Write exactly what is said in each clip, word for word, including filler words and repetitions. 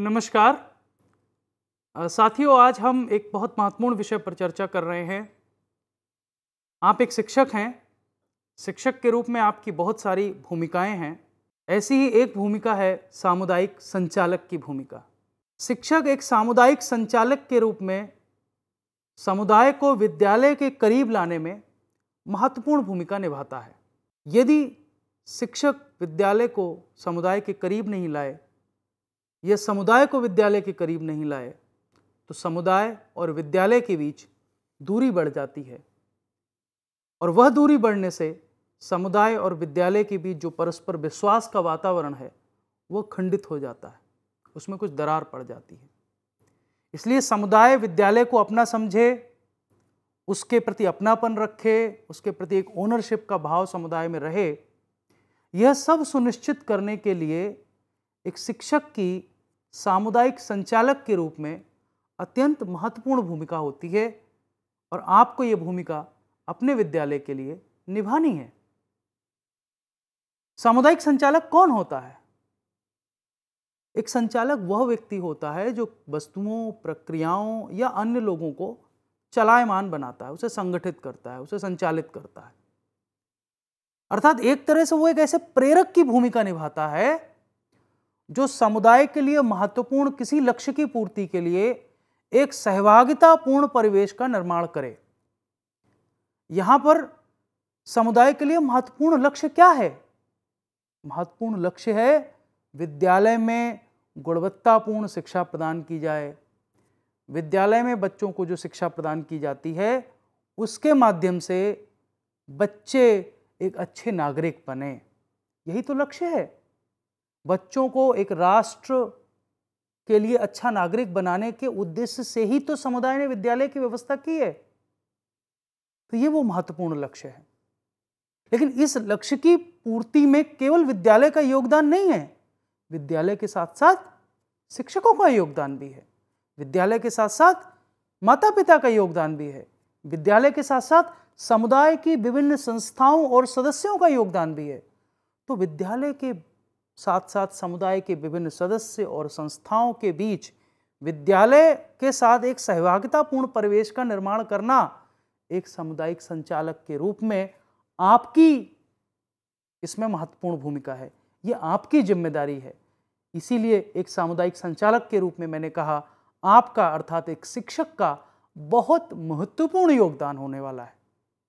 नमस्कार अ, साथियों, आज हम एक बहुत महत्वपूर्ण विषय पर चर्चा कर रहे हैं। आप एक शिक्षक हैं। शिक्षक के रूप में आपकी बहुत सारी भूमिकाएं हैं। ऐसी ही एक भूमिका है सामुदायिक संचालक की भूमिका। शिक्षक एक सामुदायिक संचालक के रूप में समुदाय को विद्यालय के करीब लाने में महत्वपूर्ण भूमिका निभाता है। यदि शिक्षक विद्यालय को समुदाय के करीब नहीं लाए या समुदाय को विद्यालय के करीब नहीं लाए तो समुदाय और विद्यालय के बीच दूरी बढ़ जाती है, और वह दूरी बढ़ने से समुदाय और विद्यालय के बीच जो परस्पर विश्वास का वातावरण है वह खंडित हो जाता है, उसमें कुछ दरार पड़ जाती है। इसलिए समुदाय विद्यालय को अपना समझे, उसके प्रति अपनापन रखे, उसके प्रति एक ओनरशिप का भाव समुदाय में रहे। यह सब सुनिश्चित करने के लिए एक शिक्षक की सामुदायिक संचालक के रूप में अत्यंत महत्वपूर्ण भूमिका होती है, और आपको यह भूमिका अपने विद्यालय के लिए निभानी है। सामुदायिक संचालक कौन होता है? एक संचालक वह व्यक्ति होता है जो वस्तुओं, प्रक्रियाओं या अन्य लोगों को चलायमान बनाता है, उसे संगठित करता है, उसे संचालित करता है। अर्थात एक तरह से वो एक ऐसे प्रेरक की भूमिका निभाता है जो समुदाय के लिए महत्वपूर्ण किसी लक्ष्य की पूर्ति के लिए एक सहभागितापूर्ण परिवेश का निर्माण करे। यहां पर समुदाय के लिए महत्वपूर्ण लक्ष्य क्या है? महत्वपूर्ण लक्ष्य है विद्यालय में गुणवत्तापूर्ण शिक्षा प्रदान की जाए। विद्यालय में बच्चों को जो शिक्षा प्रदान की जाती है उसके माध्यम से बच्चे एक अच्छे नागरिक बने। यही तो लक्ष्य है। बच्चों को एक राष्ट्र के लिए अच्छा नागरिक बनाने के उद्देश्य से ही तो समुदाय ने विद्यालय की व्यवस्था की है। तो ये वो महत्वपूर्ण लक्ष्य है। लेकिन इस लक्ष्य की पूर्ति में केवल विद्यालय का योगदान नहीं है, विद्यालय के साथ साथ शिक्षकों का योगदान भी है, विद्यालय के साथ साथ माता पिता का योगदान भी है, विद्यालय के साथ साथ समुदाय की विभिन्न संस्थाओं और सदस्यों का योगदान भी है। तो विद्यालय के साथ साथ समुदाय के विभिन्न सदस्य और संस्थाओं के बीच विद्यालय के साथ एक सहभागितापूर्ण परिवेश का निर्माण करना एक सामुदायिक संचालक के रूप में आपकी इसमें महत्वपूर्ण भूमिका है। यह आपकी जिम्मेदारी है। इसीलिए एक सामुदायिक संचालक के रूप में मैंने कहा आपका अर्थात एक शिक्षक का बहुत महत्वपूर्ण योगदान होने वाला है।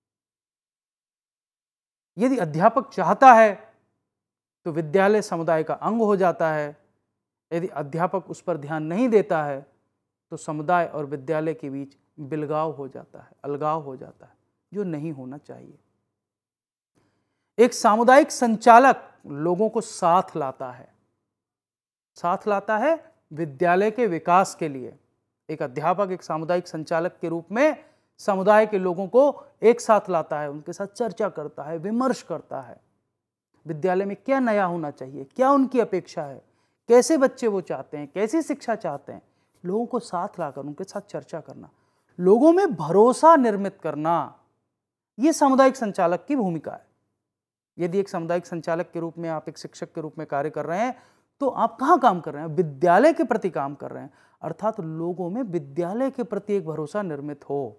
यदि अध्यापक चाहता है तो विद्यालय समुदाय का अंग हो जाता है। यदि अध्यापक उस पर ध्यान नहीं देता है तो समुदाय और विद्यालय के बीच बिलगाव हो जाता है, अलगाव हो जाता है, जो नहीं होना चाहिए। एक सामुदायिक संचालक लोगों को साथ लाता है, साथ लाता है विद्यालय के विकास के लिए। एक अध्यापक एक सामुदायिक संचालक के रूप में समुदाय के लोगों को एक साथ लाता है, उनके साथ चर्चा करता है, विमर्श करता है। विद्यालय में क्या नया होना चाहिए, क्या उनकी अपेक्षा है, कैसे बच्चे वो चाहते हैं, कैसी शिक्षा चाहते हैं, लोगों को साथ लाकर उनके साथ चर्चा करना, लोगों में भरोसा निर्मित करना, ये सामुदायिक संचालक की भूमिका है। यदि एक सामुदायिक संचालक के रूप में आप एक शिक्षक के रूप में कार्य कर रहे हैं तो आप कहाँ काम कर रहे हैं? विद्यालय के प्रति काम कर रहे हैं, अर्थात लोगों में विद्यालय के प्रति एक भरोसा निर्मित हो।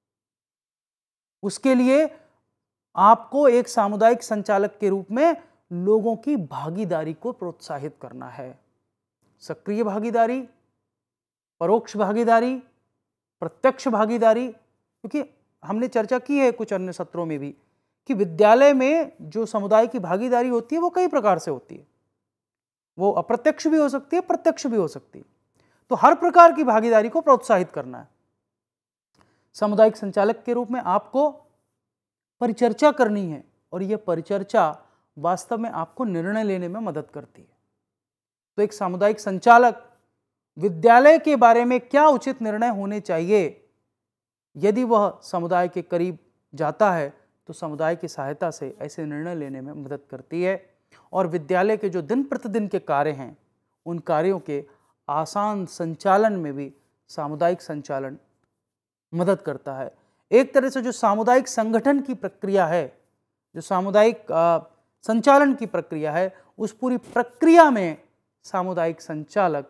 उसके लिए आपको एक सामुदायिक संचालक के रूप में लोगों की भागीदारी को प्रोत्साहित करना है। सक्रिय भागीदारी, परोक्ष भागीदारी, प्रत्यक्ष भागीदारी। क्योंकि हमने चर्चा की है कुछ अन्य सत्रों में भी कि विद्यालय में जो समुदाय की भागीदारी होती है वो कई प्रकार से होती है। वो अप्रत्यक्ष भी हो सकती है, प्रत्यक्ष भी हो सकती है। तो हर प्रकार की भागीदारी को प्रोत्साहित करना है। सामुदायिक संचालक के रूप में आपको परिचर्चा करनी है, और यह परिचर्चा वास्तव में आपको निर्णय लेने में मदद करती है। तो एक सामुदायिक संचालक विद्यालय के बारे में क्या उचित निर्णय होने चाहिए, यदि वह समुदाय के करीब जाता है तो समुदाय की सहायता से ऐसे निर्णय लेने में मदद करती है, और विद्यालय के जो दिन प्रतिदिन के कार्य हैं उन कार्यों के आसान संचालन में भी सामुदायिक संचालन मदद करता है। एक तरह से जो सामुदायिक संगठन की प्रक्रिया है, जो सामुदायिक संचालन की प्रक्रिया है, उस पूरी प्रक्रिया में सामुदायिक संचालक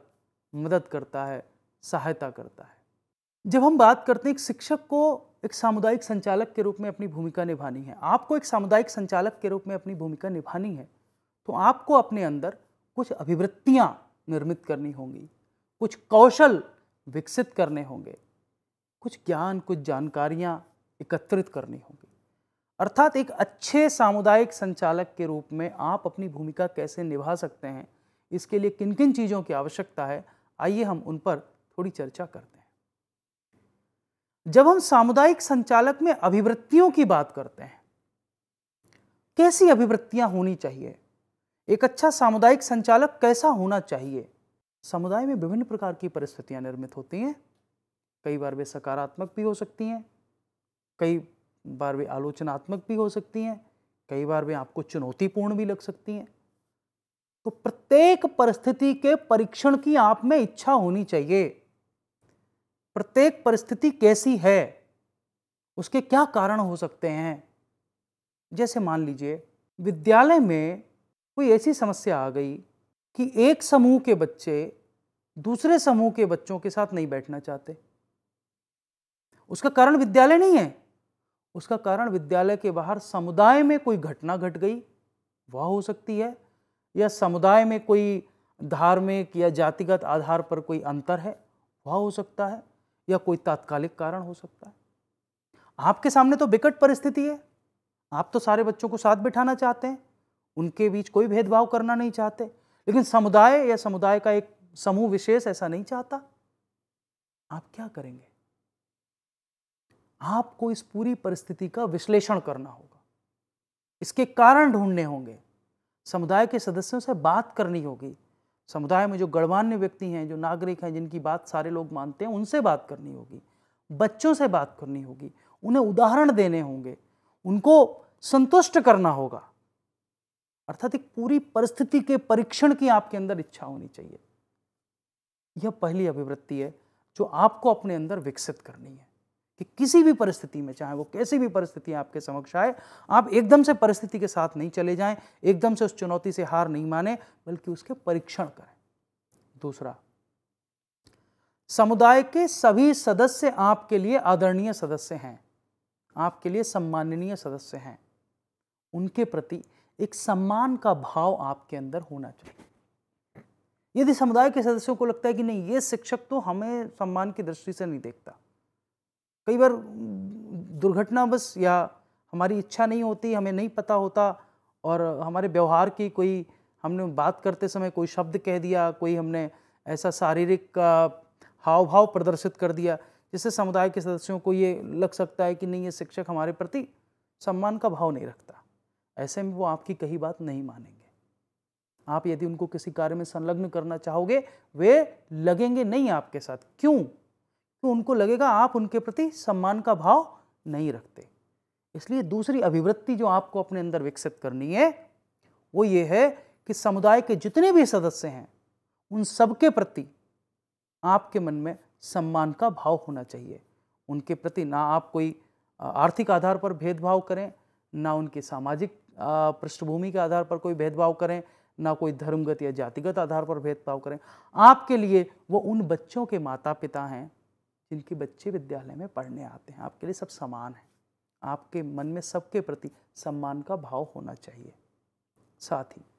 मदद करता है, सहायता करता है। जब हम बात करते हैं एक शिक्षक को एक सामुदायिक संचालक के रूप में अपनी भूमिका निभानी है, आपको एक सामुदायिक संचालक के रूप में अपनी भूमिका निभानी है, तो आपको अपने अंदर कुछ अभिवृत्तियां निर्मित करनी होंगी, कुछ कौशल विकसित करने होंगे, कुछ ज्ञान, कुछ जानकारियां एकत्रित करनी होंगी। अर्थात एक अच्छे सामुदायिक संचालक के रूप में आप अपनी भूमिका कैसे निभा सकते हैं, इसके लिए किन किन चीज़ों की आवश्यकता है, आइए हम उन पर थोड़ी चर्चा करते हैं। जब हम सामुदायिक संचालक में अभिवृत्तियों की बात करते हैं, कैसी अभिवृत्तियां होनी चाहिए, एक अच्छा सामुदायिक संचालक कैसा होना चाहिए। समुदाय में विभिन्न प्रकार की परिस्थितियां निर्मित होती हैं। कई बार वे सकारात्मक भी हो सकती हैं, कई बार वे आलोचनात्मक भी हो सकती हैं, कई बार वे आपको चुनौतीपूर्ण भी लग सकती हैं। तो प्रत्येक परिस्थिति के परीक्षण की आप में इच्छा होनी चाहिए। प्रत्येक परिस्थिति कैसी है, उसके क्या कारण हो सकते हैं। जैसे मान लीजिए विद्यालय में कोई ऐसी समस्या आ गई कि एक समूह के बच्चे दूसरे समूह के बच्चों के साथ नहीं बैठना चाहते। उसका कारण विद्यालय नहीं है, उसका कारण विद्यालय के बाहर समुदाय में कोई घटना घट गई, वह हो सकती है, या समुदाय में कोई धार्मिक या जातिगत आधार पर कोई अंतर है, वह हो सकता है, या कोई तात्कालिक कारण हो सकता है। आपके सामने तो विकट परिस्थिति है, आप तो सारे बच्चों को साथ बिठाना चाहते हैं, उनके बीच कोई भेदभाव करना नहीं चाहते, लेकिन समुदाय या समुदाय का एक समूह विशेष ऐसा नहीं चाहता। आप क्या करेंगे? आपको इस पूरी परिस्थिति का विश्लेषण करना होगा, इसके कारण ढूंढने होंगे, समुदाय के सदस्यों से बात करनी होगी। समुदाय में जो गणमान्य व्यक्ति हैं, जो नागरिक हैं, जिनकी बात सारे लोग मानते हैं, उनसे बात करनी होगी, बच्चों से बात करनी होगी, उन्हें उदाहरण देने होंगे, उनको संतुष्ट करना होगा। अर्थात एक पूरी परिस्थिति के परीक्षण की आपके अंदर इच्छा होनी चाहिए। यह पहली अभिवृत्ति है जो आपको अपने अंदर विकसित करनी है कि किसी भी परिस्थिति में, चाहे वो कैसी भी परिस्थिति आपके समक्ष आए, आप एकदम से परिस्थिति के साथ नहीं चले जाएं, एकदम से उस चुनौती से हार नहीं माने, बल्कि उसके परीक्षण करें। दूसरा, समुदाय के सभी सदस्य आपके लिए आदरणीय सदस्य हैं, आपके लिए सम्माननीय सदस्य हैं। उनके प्रति एक सम्मान का भाव आपके अंदर होना चाहिए। यदि समुदाय के सदस्यों को लगता है कि नहीं, ये शिक्षक तो हमें सम्मान की दृष्टि से नहीं देखता, कई बार दुर्घटनावश या हमारी इच्छा नहीं होती, हमें नहीं पता होता, और हमारे व्यवहार की कोई, हमने बात करते समय कोई शब्द कह दिया, कोई हमने ऐसा शारीरिक हाव भाव प्रदर्शित कर दिया जिससे समुदाय के सदस्यों को ये लग सकता है कि नहीं, ये शिक्षक हमारे प्रति सम्मान का भाव नहीं रखता। ऐसे में वो आपकी कही बात नहीं मानेंगे। आप यदि उनको किसी कार्य में संलग्न करना चाहोगे, वे लगेंगे नहीं आपके साथ। क्यों? तो उनको लगेगा आप उनके प्रति सम्मान का भाव नहीं रखते। इसलिए दूसरी अभिवृत्ति जो आपको अपने अंदर विकसित करनी है वो ये है कि समुदाय के जितने भी सदस्य हैं उन सबके प्रति आपके मन में सम्मान का भाव होना चाहिए। उनके प्रति ना आप कोई आर्थिक आधार पर भेदभाव करें, ना उनके सामाजिक पृष्ठभूमि के आधार पर कोई भेदभाव करें, ना कोई धर्मगत या जातिगत आधार पर भेदभाव करें। आपके लिए वो उन बच्चों के माता पिता हैं जिनके बच्चे विद्यालय में पढ़ने आते हैं। आपके लिए सब समान हैं। आपके मन में सबके प्रति सम्मान का भाव होना चाहिए। साथ ही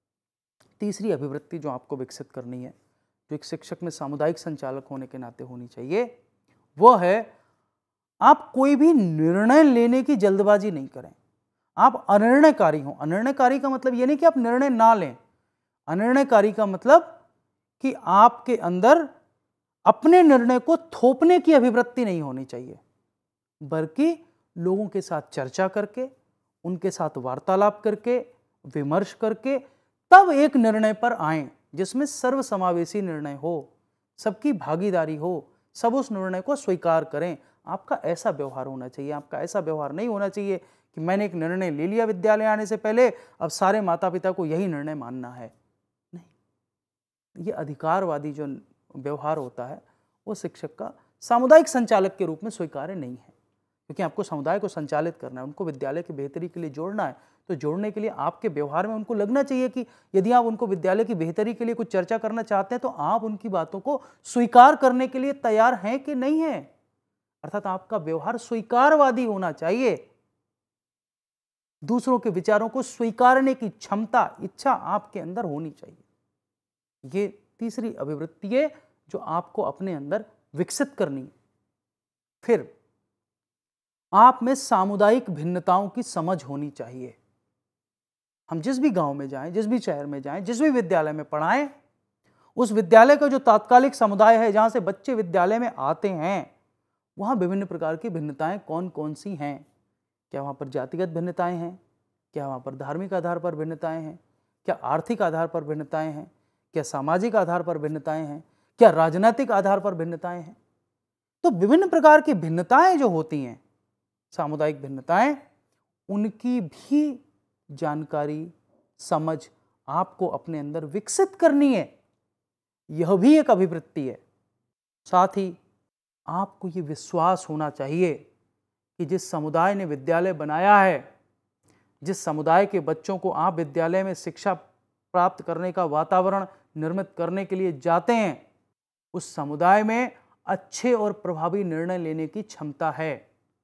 तीसरी अभिवृत्ति जो आपको विकसित करनी है, जो एक शिक्षक में सामुदायिक संचालक होने के नाते होनी चाहिए, वो है आप कोई भी निर्णय लेने की जल्दबाजी नहीं करें। आप अनिर्णयकारी हों। अनिर्णयकारी का मतलब ये नहीं कि आप निर्णय ना लें। अनिर्णयकारी का मतलब कि आपके अंदर अपने निर्णय को थोपने की अभिवृत्ति नहीं होनी चाहिए, बल्कि लोगों के साथ चर्चा करके, उनके साथ वार्तालाप करके, विमर्श करके तब एक निर्णय पर आएं जिसमें सर्वसमावेशी निर्णय हो, सबकी भागीदारी हो, सब उस निर्णय को स्वीकार करें। आपका ऐसा व्यवहार होना चाहिए। आपका ऐसा व्यवहार नहीं होना चाहिए कि मैंने एक निर्णय ले लिया विद्यालय आने से पहले, अब सारे माता पिता को यही निर्णय मानना है। नहीं, ये अधिकारवादी जो व्यवहार होता है वो शिक्षक का सामुदायिक संचालक के रूप में स्वीकार्य नहीं है, क्योंकि आपको समुदाय को संचालित करना है, उनको विद्यालय की बेहतरी के लिए जोड़ना है। तो जोड़ने के लिए आपके व्यवहार में उनको लगना चाहिए कि यदि आप उनको विद्यालय की बेहतरी के लिए कुछ चर्चा करना चाहते हैं तो आप उनकी बातों को स्वीकार करने के लिए तैयार हैं कि नहीं हैं। अर्थात आपका व्यवहार स्वीकारवादी होना चाहिए। दूसरों के विचारों को स्वीकारने की क्षमता, इच्छा आपके अंदर होनी चाहिए। ये तीसरी अभिवृत्ति है जो आपको अपने अंदर विकसित करनी है। फिर आप में सामुदायिक भिन्नताओं की समझ होनी चाहिए। हम जिस भी गांव में जाएं, जिस भी शहर में जाएं, जिस भी विद्यालय में पढ़ाएं, उस विद्यालय का जो तात्कालिक समुदाय है जहां से बच्चे विद्यालय में आते हैं, वहां विभिन्न प्रकार की भिन्नताएं कौन कौन सी हैं। क्या वहां पर जातिगत भिन्नताएं हैं? क्या वहां पर धार्मिक आधार पर भिन्नताएं हैं? क्या आर्थिक आधार पर भिन्नताएं हैं? क्या सामाजिक आधार पर भिन्नताएं हैं? क्या राजनीतिक आधार पर भिन्नताएं हैं? तो विभिन्न प्रकार की भिन्नताएं जो होती हैं, सामुदायिक भिन्नताएं, उनकी भी जानकारी, समझ आपको अपने अंदर विकसित करनी है। यह भी एक अभिवृत्ति है। साथ ही आपको ये विश्वास होना चाहिए कि जिस समुदाय ने विद्यालय बनाया है, जिस समुदाय के बच्चों को आप विद्यालय में शिक्षा प्राप्त करने का वातावरण निर्मित करने के लिए जाते हैं, उस समुदाय में अच्छे और प्रभावी निर्णय लेने की क्षमता है।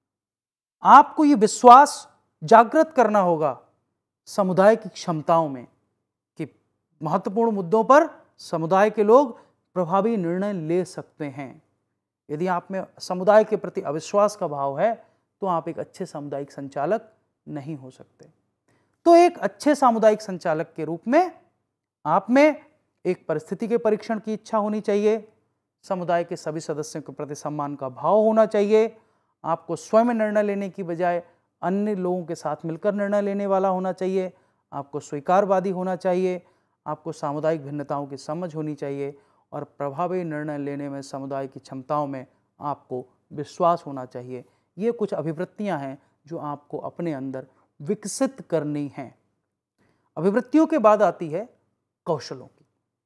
आपको ये विश्वास जागृत करना होगा समुदाय की क्षमताओं में कि महत्वपूर्ण मुद्दों पर समुदाय के लोग प्रभावी निर्णय ले सकते हैं। यदि आप में समुदाय के प्रति अविश्वास का भाव है तो आप एक अच्छे सामुदायिक संचालक नहीं हो सकते। तो एक अच्छे सामुदायिक संचालक के रूप में आप में एक परिस्थिति के परीक्षण की इच्छा होनी चाहिए, समुदाय के सभी सदस्यों के प्रति सम्मान का भाव होना चाहिए, आपको स्वयं निर्णय लेने की बजाय अन्य लोगों के साथ मिलकर निर्णय लेने वाला होना चाहिए, आपको स्वीकारवादी होना चाहिए, आपको सामुदायिक भिन्नताओं की समझ होनी चाहिए और प्रभावी निर्णय लेने में समुदाय की क्षमताओं में आपको विश्वास होना चाहिए। ये कुछ अभिवृत्तियां हैं जो आपको अपने अंदर विकसित करनी हैं। अभिवृत्तियों के बाद आती है कौशलों की।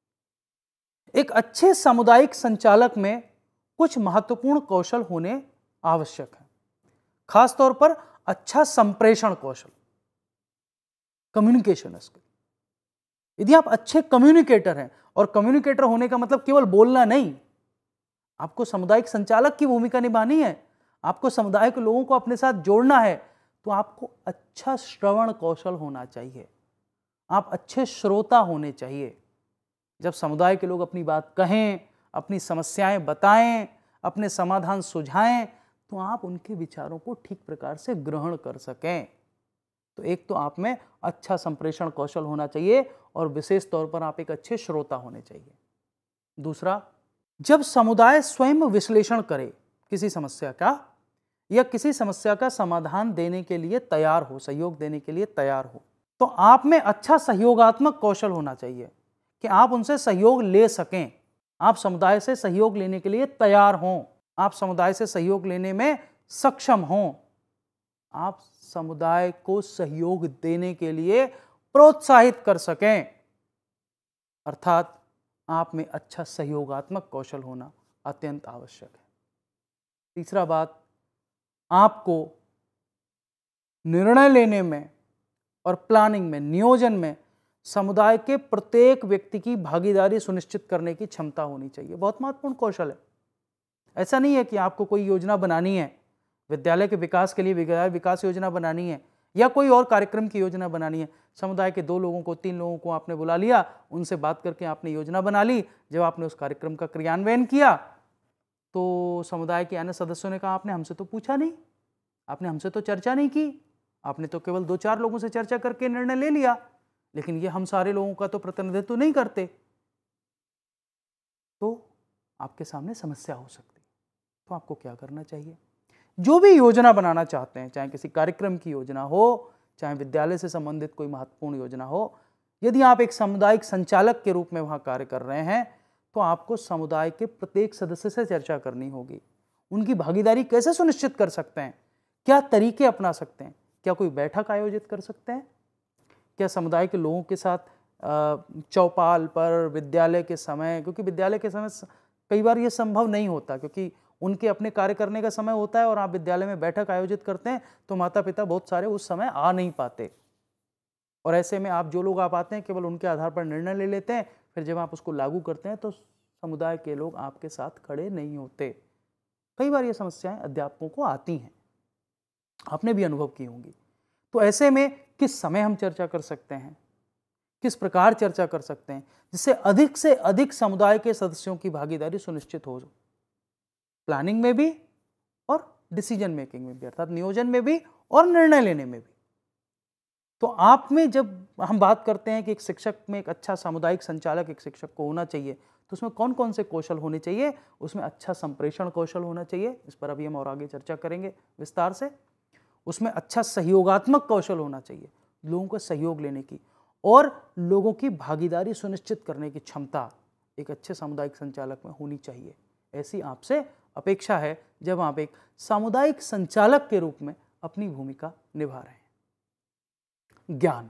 एक अच्छे सामुदायिक संचालक में कुछ महत्वपूर्ण कौशल होने आवश्यक है। खासतौर पर अच्छा संप्रेषण कौशल, कम्युनिकेशन स्किल। यदि आप अच्छे कम्युनिकेटर हैं, और कम्युनिकेटर होने का मतलब केवल बोलना नहीं, आपको सामुदायिक संचालक की भूमिका निभानी है, आपको समुदाय के लोगों को अपने साथ जोड़ना है, तो आपको अच्छा श्रवण कौशल होना चाहिए। आप अच्छे श्रोता होने चाहिए। जब समुदाय के लोग अपनी बात कहें, अपनी समस्याएं बताएं, अपने समाधान सुझाएं, तो आप उनके विचारों को ठीक प्रकार से ग्रहण कर सकें। तो एक तो आप में अच्छा संप्रेषण कौशल होना चाहिए और विशेष तौर पर आप एक अच्छे श्रोता होने चाहिए। दूसरा, जब समुदाय स्वयं विश्लेषण करे किसी समस्या का या किसी समस्या का समाधान देने के लिए तैयार हो, सहयोग देने के लिए तैयार हो, तो आप में अच्छा सहयोगात्मक कौशल होना चाहिए कि आप उनसे सहयोग ले सकें, आप समुदाय से सहयोग लेने के लिए तैयार हों, आप समुदाय से सहयोग लेने में सक्षम हों, आप समुदाय को सहयोग देने के लिए प्रोत्साहित कर सकें। अर्थात आप में अच्छा सहयोगात्मक कौशल होना अत्यंत आवश्यक है। तीसरा बात, आपको निर्णय लेने में और प्लानिंग में, नियोजन में समुदाय के प्रत्येक व्यक्ति की भागीदारी सुनिश्चित करने की क्षमता होनी चाहिए। बहुत महत्वपूर्ण कौशल है। ऐसा नहीं है कि आपको कोई योजना बनानी है, विद्यालय के विकास के लिए विद्यालय विकास योजना बनानी है या कोई और कार्यक्रम की योजना बनानी है। समुदाय के दो लोगों को, तीन लोगों को आपने बुला लिया, उनसे बात करके आपने योजना बना ली। जब आपने उस कार्यक्रम का क्रियान्वयन किया तो समुदाय के अन्य सदस्यों ने कहा, आपने हमसे तो पूछा नहीं, आपने हमसे तो चर्चा नहीं की, आपने तो केवल दो चार लोगों से चर्चा करके निर्णय ले लिया, लेकिन ये हम सारे लोगों का तो प्रतिनिधित्व नहीं करते। तो आपके सामने समस्या हो सकती है। तो आपको क्या करना चाहिए? जो भी योजना बनाना चाहते हैं, चाहे किसी कार्यक्रम की योजना हो, चाहे विद्यालय से संबंधित कोई महत्वपूर्ण योजना हो, यदि आप एक सामुदायिक संचालक के रूप में वहां कार्य कर रहे हैं तो आपको समुदाय के प्रत्येक सदस्य से चर्चा करनी होगी। उनकी भागीदारी कैसे सुनिश्चित कर सकते हैं, क्या तरीके अपना सकते हैं, क्या कोई बैठक आयोजित कर सकते हैं, क्या समुदाय के लोगों के साथ चौपाल पर विद्यालय के समय, क्योंकि विद्यालय के समय कई बार ये संभव नहीं होता क्योंकि उनके अपने कार्य करने का समय होता है और आप विद्यालय में बैठक आयोजित करते हैं तो माता पिता बहुत सारे उस समय आ नहीं पाते, और ऐसे में आप जो लोग आप आते हैं केवल उनके आधार पर निर्णय ले लेते हैं, फिर जब आप उसको लागू करते हैं तो समुदाय के लोग आपके साथ खड़े नहीं होते। कई बार ये समस्याएं अध्यापकों को आती हैं, आपने भी अनुभव की होंगी। तो ऐसे में किस समय हम चर्चा कर सकते हैं, किस प्रकार चर्चा कर सकते हैं जिससे अधिक से अधिक समुदाय के सदस्यों की भागीदारी सुनिश्चित हो, प्लानिंग में भी और डिसीजन मेकिंग में भी, अर्थात नियोजन में भी और निर्णय लेने में भी। तो आप में जब हम बात करते हैं कि एक शिक्षक में एक अच्छा सामुदायिक संचालक एक शिक्षक को होना चाहिए, तो उसमें कौन कौन से कौशल होने चाहिए? उसमें अच्छा संप्रेषण कौशल होना चाहिए, इस पर अभी हम और आगे चर्चा करेंगे विस्तार से। उसमें अच्छा सहयोगात्मक कौशल होना चाहिए, लोगों का सहयोग लेने की और लोगों की भागीदारी सुनिश्चित करने की क्षमता एक अच्छे सामुदायिक संचालक में होनी चाहिए। ऐसी आपसे अपेक्षा है जब आप एक सामुदायिक संचालक के रूप में अपनी भूमिका निभा रहे हैं। ज्ञान,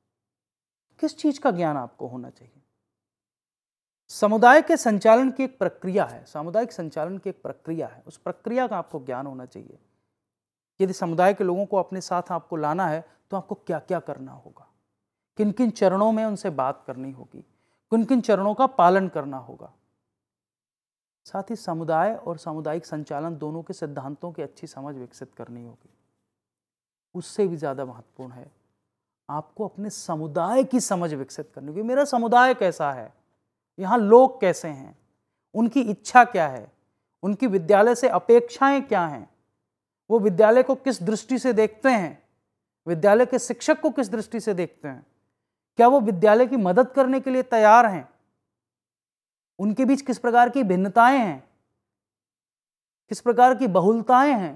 किस चीज का ज्ञान आपको होना चाहिए? समुदाय के संचालन की एक प्रक्रिया है, सामुदायिक संचालन की एक प्रक्रिया है, उस प्रक्रिया का आपको ज्ञान होना चाहिए। यदि समुदाय के लोगों को अपने साथ आपको लाना है तो आपको क्या क्या करना होगा, किन किन चरणों में उनसे बात करनी होगी, किन किन चरणों का पालन करना होगा। साथ ही समुदाय और सामुदायिक संचालन दोनों के सिद्धांतों की अच्छी समझ विकसित करनी होगी। उससे भी ज्यादा महत्वपूर्ण है आपको अपने समुदाय की समझ विकसित करनी होगी। मेरा समुदाय कैसा है, यहाँ लोग कैसे हैं, उनकी इच्छा क्या है, उनकी विद्यालय से अपेक्षाएं क्या हैं, वो विद्यालय को किस दृष्टि से देखते हैं, विद्यालय के शिक्षक को किस दृष्टि से देखते हैं, क्या वो विद्यालय की मदद करने के लिए तैयार हैं, उनके बीच किस प्रकार की भिन्नताएं हैं, किस प्रकार की बहुलताएं हैं,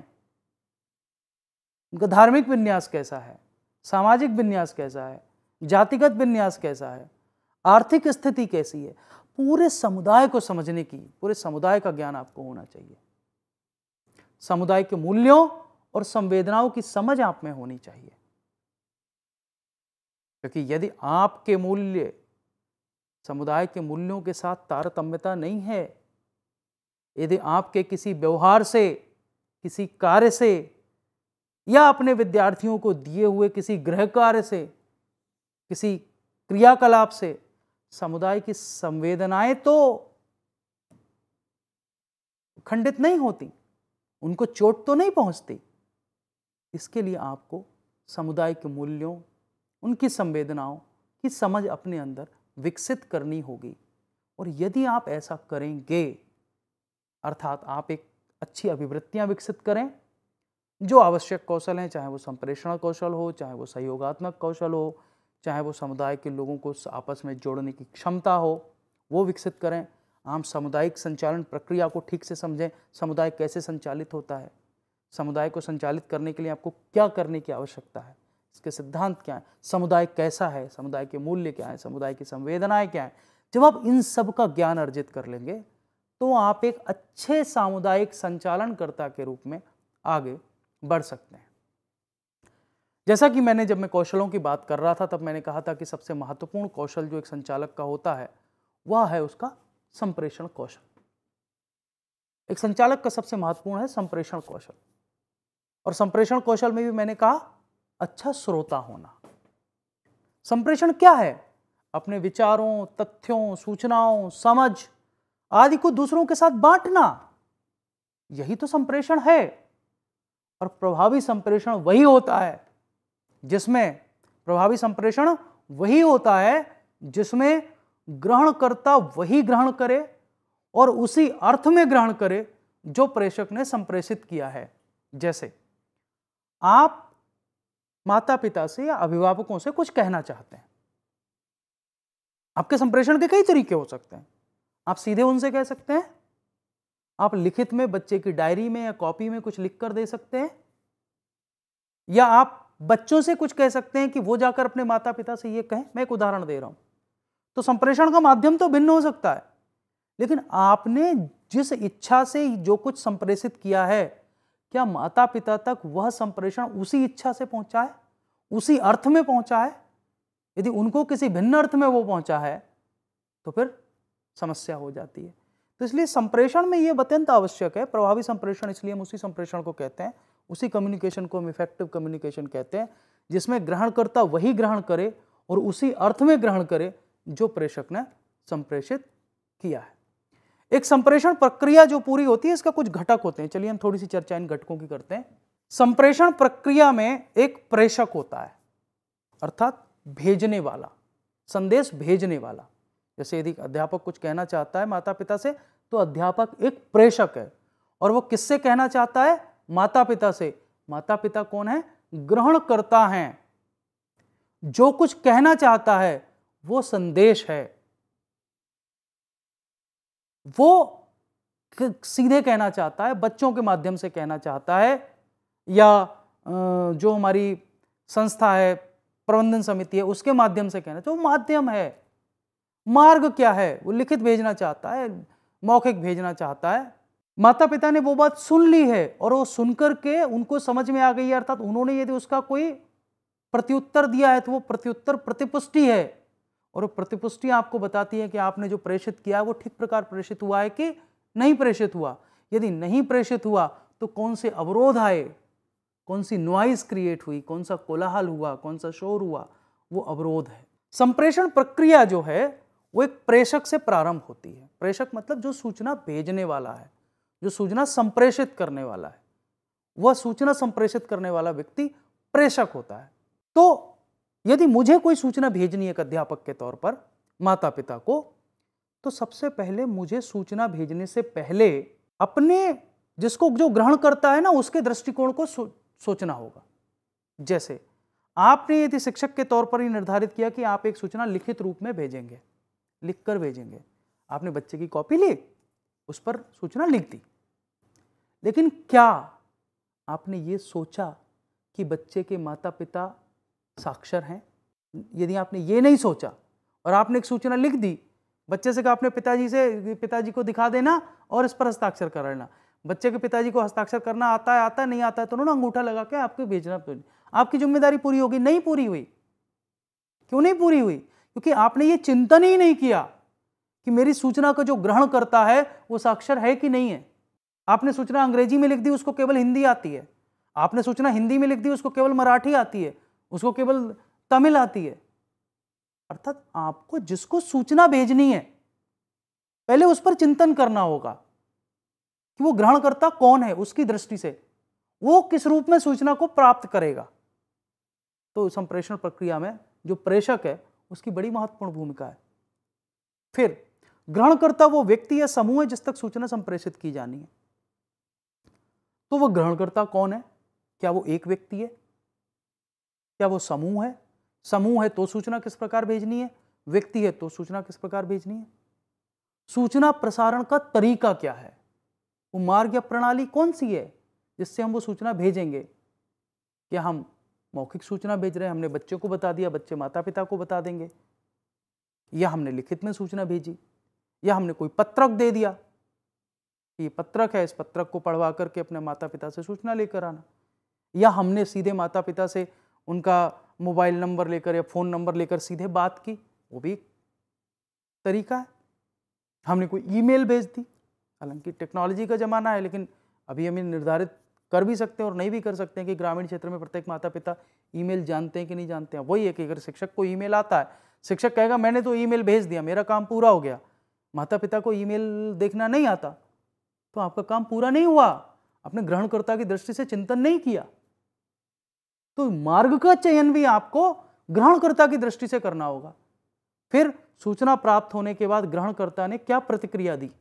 उनका धार्मिक विन्यास कैसा है, सामाजिक विन्यास कैसा है, जातिगत विन्यास कैसा है, आर्थिक स्थिति कैसी है। पूरे समुदाय को समझने की, पूरे समुदाय का ज्ञान आपको होना चाहिए। समुदाय के मूल्यों और संवेदनाओं की समझ आप में होनी चाहिए, क्योंकि यदि आपके मूल्य समुदाय के मूल्यों के साथ तारतम्यता नहीं है, यदि आपके किसी व्यवहार से, किसी कार्य से या अपने विद्यार्थियों को दिए हुए किसी गृह कार्य से, किसी क्रियाकलाप से समुदाय की संवेदनाएं तो खंडित नहीं होती, उनको चोट तो नहीं पहुंचती। इसके लिए आपको समुदाय के मूल्यों, उनकी संवेदनाओं की समझ अपने अंदर विकसित करनी होगी। और यदि आप ऐसा करेंगे, अर्थात आप एक अच्छी अभिवृत्तियां विकसित करें, जो आवश्यक कौशल हैं, चाहे वो संप्रेषण कौशल हो, चाहे वो सहयोगात्मक कौशल हो, चाहे वो समुदाय के लोगों को आपस में जोड़ने की क्षमता हो, वो विकसित करें। आम सामुदायिक संचालन प्रक्रिया को ठीक से समझें, समुदाय कैसे संचालित होता है, समुदाय को संचालित करने के लिए आपको क्या करने की आवश्यकता है, इसके सिद्धांत क्या है, समुदाय कैसा है, समुदाय के मूल्य क्या है, समुदाय की संवेदनाएं क्या है। जब आप इन सब का ज्ञान अर्जित कर लेंगे तो आप एक अच्छे सामुदायिक संचालनकर्ता के रूप में आगे बढ़ सकते हैं। जैसा कि मैंने, जब मैं कौशलों की बात कर रहा था तब मैंने कहा था कि सबसे महत्वपूर्ण कौशल जो एक संचालक का होता है वह है उसका संप्रेषण कौशल। एक संचालक का सबसे महत्वपूर्ण है संप्रेषण कौशल, और संप्रेषण कौशल में भी मैंने कहा अच्छा श्रोता होना। संप्रेषण क्या है? अपने विचारों, तथ्यों, सूचनाओं, समझ आदि को दूसरों के साथ बांटना, यही तो संप्रेषण है। और प्रभावी संप्रेषण वही होता है जिसमें प्रभावी संप्रेषण वही होता है जिसमें ग्रहणकर्ता वही ग्रहण करे और उसी अर्थ में ग्रहण करे जो प्रेषक ने संप्रेषित किया है। जैसे आप माता पिता से या अभिभावकों से कुछ कहना चाहते हैं, आपके संप्रेषण के कई तरीके हो सकते हैं। आप सीधे उनसे कह सकते हैं, आप लिखित में बच्चे की डायरी में या कॉपी में कुछ लिख कर दे सकते हैं, या आप बच्चों से कुछ कह सकते हैं कि वो जाकर अपने माता पिता से ये कहें। मैं एक उदाहरण दे रहा हूं। तो संप्रेषण का माध्यम तो भिन्न हो सकता है, लेकिन आपने जिस इच्छा से जो कुछ संप्रेषित किया है, क्या माता पिता तक वह संप्रेषण उसी इच्छा से पहुंचा है, उसी अर्थ में पहुंचा है? यदि उनको किसी भिन्न अर्थ में वो पहुंचा है तो फिर समस्या हो जाती है। तो इसलिए संप्रेषण में ये अत्यंत आवश्यक है। प्रभावी संप्रेषण इसलिए हम उसी संप्रेषण को कहते हैं, उसी कम्युनिकेशन को हम इफेक्टिव कम्युनिकेशन कहते हैं, जिसमें ग्रहणकर्ता वही ग्रहण करे और उसी अर्थ में ग्रहण करे जो प्रेषक ने संप्रेषित किया है। एक संप्रेषण प्रक्रिया जो पूरी होती है, इसका कुछ घटक होते हैं। चलिए हम थोड़ी सी चर्चा इन घटकों की करते हैं। संप्रेषण प्रक्रिया में एक प्रेषक होता है, अर्थात भेजने वाला, संदेश भेजने वाला। जैसे यदि अध्यापक कुछ कहना चाहता है माता पिता से, तो अध्यापक एक प्रेषक है। और वो किससे कहना चाहता है? माता पिता से। माता पिता कौन है? ग्रहण करता है। जो कुछ कहना चाहता है वो संदेश है, वो सीधे कहना चाहता है, बच्चों के माध्यम से कहना चाहता है, या जो हमारी संस्था है, प्रबंधन समिति है, उसके माध्यम से कहना चाहिए। वो माध्यम है। मार्ग क्या है? वो लिखित भेजना चाहता है, मौखिक भेजना चाहता है। माता पिता ने वो बात सुन ली है और वो सुनकर के उनको समझ में आ गई है, अर्थात उन्होंने यदि उसका कोई प्रत्युत्तर दिया है तो वो प्रत्युत्तर प्रतिपुष्टि है, और प्रतिपुष्टि आपको बताती है कि आपने जो प्रेषित किया वो ठीक प्रकार प्रेषित हुआ है कि नहीं प्रेषित हुआ। यदि नहीं प्रेषित हुआ तो कौन से अवरोध आए, कौन सी नॉइज क्रिएट हुई, कौन सा कोलाहल हुआ, कौन सा शोर हुआ, वो अवरोध है। संप्रेषण प्रक्रिया जो है वो एक प्रेषक से प्रारंभ होती है। प्रेषक मतलब जो सूचना भेजने वाला है, जो सूचना संप्रेषित करने वाला है, वह सूचना संप्रेषित करने वाला व्यक्ति प्रेषक होता है। तो यदि मुझे कोई सूचना भेजनी है एक अध्यापक के तौर पर माता पिता को, तो सबसे पहले मुझे सूचना भेजने से पहले अपने जिसको जो ग्रहण करता है ना, उसके दृष्टिकोण को सो, सोचना होगा। जैसे आपने यदि शिक्षक के तौर पर ही निर्धारित किया कि आप एक सूचना लिखित रूप में भेजेंगे, लिख कर भेजेंगे, आपने बच्चे की कॉपी ली, उस पर सूचना लिख दी, लेकिन क्या आपने ये सोचा कि बच्चे के माता पिता साक्षर हैं? यदि आपने ये नहीं सोचा और आपने एक सूचना लिख दी, बच्चे से कहा अपने पिताजी से पिताजी को दिखा देना और इस पर हस्ताक्षर कर लेना, बच्चे के पिताजी को हस्ताक्षर करना आता है आता है नहीं आता है तो उन्होंने अंगूठा लगा के आपको भेजना, आपकी जिम्मेदारी पूरी होगी? नहीं पूरी हुई। क्यों नहीं पूरी हुई? क्योंकि आपने ये चिंतन ही नहीं किया कि मेरी सूचना का जो ग्रहण करता है वो साक्षर है कि नहीं है। आपने सूचना अंग्रेजी में लिख दी, उसको केवल हिंदी आती है। आपने सूचना हिंदी में लिख दी, उसको केवल मराठी आती है, उसको केवल तमिल आती है। अर्थात आपको जिसको सूचना भेजनी है पहले उस पर चिंतन करना होगा कि वो ग्रहणकर्ता कौन है, उसकी दृष्टि से वो किस रूप में सूचना को प्राप्त करेगा। तो संप्रेषण प्रक्रिया में जो प्रेषक है उसकी बड़ी महत्वपूर्ण भूमिका है। फिर ग्रहणकर्ता वो व्यक्ति या समूह है जिस तक सूचना संप्रेषित की जानी है। तो वो ग्रहणकर्ता कौन है? क्या वो एक व्यक्ति है? क्या वो समूह है? समूह है तो सूचना किस प्रकार भेजनी है, व्यक्ति है तो सूचना किस प्रकार भेजनी है। सूचना प्रसारण का तरीका क्या है, वो मार्ग या प्रणाली कौन सी है जिससे हम वो सूचना भेजेंगे। क्या हम मौखिक सूचना भेज रहे हैं, हमने बच्चे को बता दिया, बच्चे माता पिता को बता देंगे, या हमने लिखित में सूचना भेजी, या हमने कोई पत्रक दे दिया, ये पत्रक है, इस पत्रक को पढ़वा करके अपने माता पिता से सूचना लेकर आना, या हमने सीधे माता पिता से उनका मोबाइल नंबर लेकर या फ़ोन नंबर लेकर सीधे बात की, वो भी एक तरीका है। हमने कोई ईमेल भेज दी, हालांकि टेक्नोलॉजी का ज़माना है, लेकिन अभी हम निर्धारित कर भी सकते हैं और नहीं भी कर सकते हैं कि ग्रामीण क्षेत्र में प्रत्येक माता पिता ईमेल जानते हैं कि नहीं जानते हैं। वही है कि अगर शिक्षक को ईमेल आता है, शिक्षक कहेगा मैंने तो ईमेल भेज दिया, मेरा काम पूरा हो गया। माता पिता को ईमेल देखना नहीं आता तो आपका काम पूरा नहीं हुआ, आपने ग्रहणकर्ता की दृष्टि से चिंतन नहीं किया। तो मार्ग का चयन भी आपको ग्रहणकर्ता की दृष्टि से करना होगा। फिर सूचना प्राप्त होने के बाद ग्रहणकर्ता ने क्या प्रतिक्रिया दी,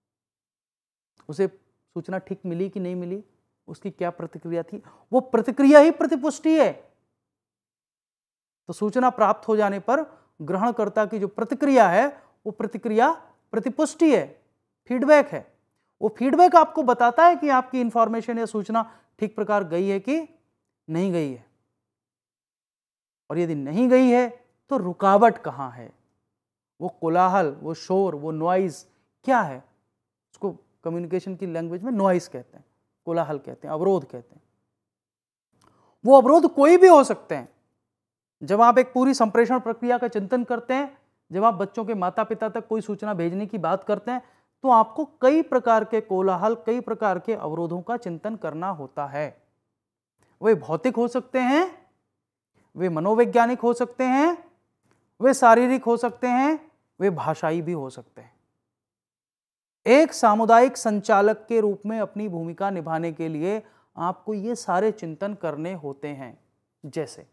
उसे सूचना ठीक मिली कि नहीं मिली, उसकी क्या प्रतिक्रिया थी, वो प्रतिक्रिया ही प्रतिपुष्टि है। तो सूचना प्राप्त हो जाने पर ग्रहणकर्ता की जो प्रतिक्रिया है वो प्रतिक्रिया प्रतिपुष्टि है, फीडबैक है। वो फीडबैक आपको बताता है कि आपकी इंफॉर्मेशन या सूचना ठीक प्रकार गई है कि नहीं गई है, और यदि नहीं गई है तो रुकावट कहाँ है, वो कोलाहल, वो शोर, वो नॉइज क्या है। उसको कम्युनिकेशन की लैंग्वेज में नॉइज कहते हैं, कोलाहल कहते हैं, अवरोध कहते हैं। वो अवरोध कोई भी हो सकते हैं। जब आप एक पूरी संप्रेषण प्रक्रिया का चिंतन करते हैं, जब आप बच्चों के माता पिता तक कोई सूचना भेजने की बात करते हैं, तो आपको कई प्रकार के कोलाहल, कई प्रकार के अवरोधों का चिंतन करना होता है। वे भौतिक हो सकते हैं, वे मनोवैज्ञानिक हो सकते हैं, वे शारीरिक हो सकते हैं, वे भाषाई भी हो सकते हैं। एक सामुदायिक संचालक के रूप में अपनी भूमिका निभाने के लिए आपको ये सारे चिंतन करने होते हैं। जैसे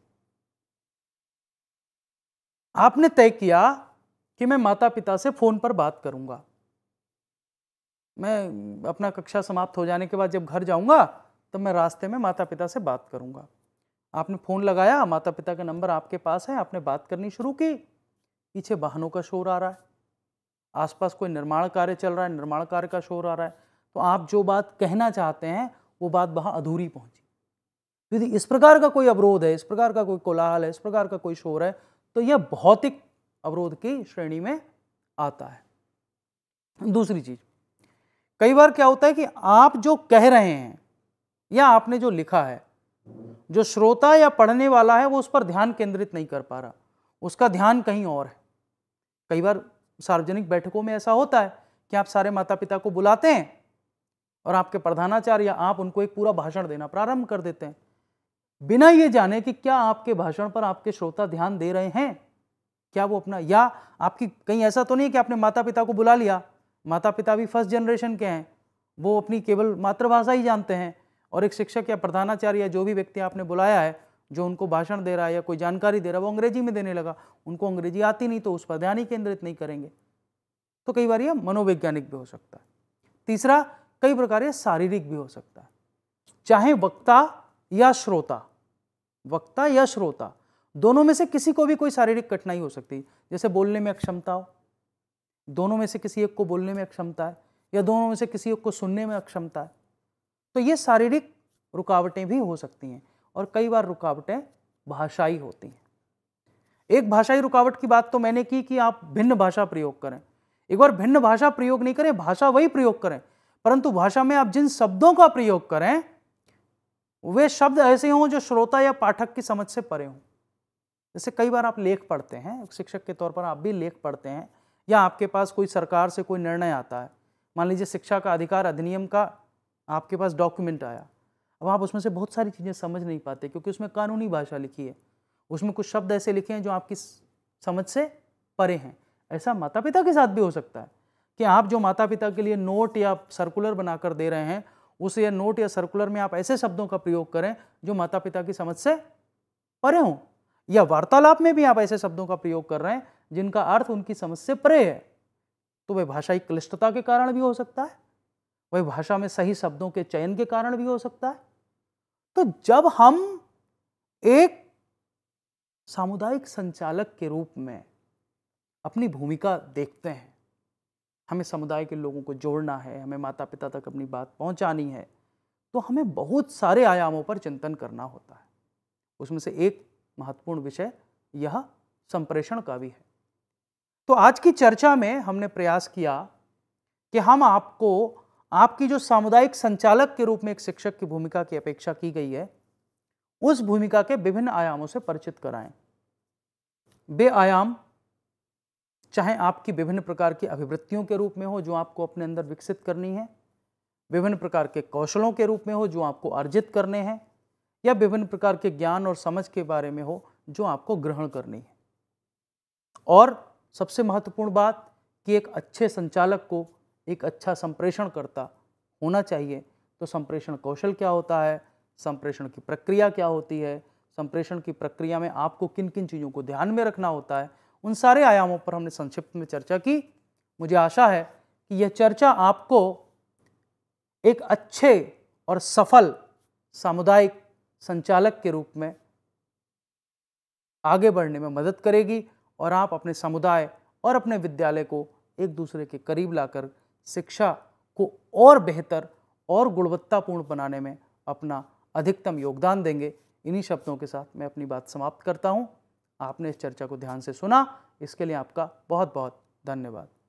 आपने तय किया कि मैं माता पिता से फोन पर बात करूंगा, मैं अपना कक्षा समाप्त हो जाने के बाद जब घर जाऊंगा तब मैं रास्ते में माता पिता से बात करूंगा। आपने फ़ोन लगाया, माता पिता का नंबर आपके पास है, आपने बात करनी शुरू की। पीछे वाहनों का शोर आ रहा है, आसपास कोई निर्माण कार्य चल रहा है, निर्माण कार्य का शोर आ रहा है, तो आप जो बात कहना चाहते हैं वो बात वहाँ अधूरी पहुँची। यदि इस प्रकार का कोई अवरोध है, इस प्रकार का कोई कोलाहल है, इस प्रकार का कोई शोर है, तो यह भौतिक अवरोध की श्रेणी में आता है। दूसरी चीज़, कई बार क्या होता है कि आप जो कह रहे हैं या आपने जो लिखा है, जो श्रोता या पढ़ने वाला है वो उस पर ध्यान केंद्रित नहीं कर पा रहा, उसका ध्यान कहीं और है। कई बार सार्वजनिक बैठकों में ऐसा होता है कि आप सारे माता पिता को बुलाते हैं और आपके प्रधानाचार्य या आप उनको एक पूरा भाषण देना प्रारंभ कर देते हैं, बिना ये जाने कि क्या आपके भाषण पर आपके श्रोता ध्यान दे रहे हैं, क्या वो अपना, या आपकी कहीं ऐसा तो नहीं है कि आपने माता पिता को बुला लिया, माता पिता भी फर्स्ट जनरेशन के हैं, वो अपनी केवल मातृभाषा ही जानते हैं, और एक शिक्षक या प्रधानाचार्य या जो भी व्यक्ति आपने बुलाया है जो उनको भाषण दे रहा है या कोई जानकारी दे रहा है वो अंग्रेजी में देने लगा, उनको अंग्रेजी आती नहीं तो उस पर ध्यान ही केंद्रित नहीं करेंगे। तो कई बार यह मनोवैज्ञानिक भी हो सकता है। तीसरा, कई प्रकार यह शारीरिक भी हो सकता है, चाहे वक्ता या श्रोता, वक्ता या श्रोता दोनों में से किसी को भी कोई शारीरिक कठिनाई हो सकती है। जैसे बोलने में अक्षमता हो, दोनों में से किसी एक को बोलने में अक्षमता है, या दोनों में से किसी एक को सुनने में अक्षमता है, तो ये शारीरिक रुकावटें भी हो सकती हैं। और कई बार रुकावटें भाषाई होती हैं। एक भाषाई रुकावट की बात तो मैंने की कि आप भिन्न भाषा प्रयोग करें। एक बार भिन्न भाषा प्रयोग नहीं करें, भाषा वही प्रयोग करें, परंतु भाषा में आप जिन शब्दों का प्रयोग करें वे शब्द ऐसे हों जो श्रोता या पाठक की समझ से परे हों। जैसे कई बार आप लेख पढ़ते हैं, शिक्षक के तौर पर आप भी लेख पढ़ते हैं, या आपके पास कोई सरकार से कोई निर्णय आता है, मान लीजिए शिक्षा का अधिकार अधिनियम का आपके पास डॉक्यूमेंट आया, अब आप उसमें से बहुत सारी चीज़ें समझ नहीं पाते क्योंकि उसमें कानूनी भाषा लिखी है, उसमें कुछ शब्द ऐसे लिखे हैं जो आपकी समझ से परे हैं। ऐसा माता पिता के साथ भी हो सकता है कि आप जो माता पिता के लिए नोट या सर्कुलर बनाकर दे रहे हैं, उस या नोट या सर्कुलर में आप ऐसे शब्दों का प्रयोग करें जो माता पिता की समझ से परे हों, या वार्तालाप में भी आप ऐसे शब्दों का प्रयोग कर रहे हैं जिनका अर्थ उनकी समझ से परे है, तो वह भाषाई क्लिष्टता के कारण भी हो सकता है, वह भाषा में सही शब्दों के चयन के कारण भी हो सकता है। तो जब हम एक सामुदायिक संचालक के रूप में अपनी भूमिका देखते हैं, हमें समुदाय के लोगों को जोड़ना है, हमें माता पिता तक अपनी बात पहुंचानी है, तो हमें बहुत सारे आयामों पर चिंतन करना होता है। उसमें से एक महत्वपूर्ण विषय यह संप्रेषण का भी है। तो आज की चर्चा में हमने प्रयास किया कि हम आपको आपकी जो सामुदायिक संचालक के रूप में एक शिक्षक की भूमिका की अपेक्षा की गई है, उस भूमिका के विभिन्न आयामों से परिचित कराएं। वे आयाम चाहे आपकी विभिन्न प्रकार की अभिवृत्तियों के रूप में हो जो आपको अपने अंदर विकसित करनी है, विभिन्न प्रकार के कौशलों के रूप में हो जो आपको अर्जित करने हैं, या विभिन्न प्रकार के ज्ञान और समझ के बारे में हो जो आपको ग्रहण करनी है। और सबसे महत्वपूर्ण बात कि एक अच्छे संचालक को एक अच्छा संप्रेषणकर्ता होना चाहिए। तो संप्रेषण कौशल क्या होता है, संप्रेषण की प्रक्रिया क्या होती है, संप्रेषण की प्रक्रिया में आपको किन किन चीज़ों को ध्यान में रखना होता है, उन सारे आयामों पर हमने संक्षिप्त में चर्चा की। मुझे आशा है कि यह चर्चा आपको एक अच्छे और सफल सामुदायिक संचालक के रूप में आगे बढ़ने में मदद करेगी और आप अपने समुदाय और अपने विद्यालय को एक दूसरे के करीब लाकर शिक्षा को और बेहतर और गुणवत्तापूर्ण बनाने में अपना अधिकतम योगदान देंगे। इन्हीं शब्दों के साथ मैं अपनी बात समाप्त करता हूं। आपने इस चर्चा को ध्यान से सुना, इसके लिए आपका बहुत बहुत धन्यवाद।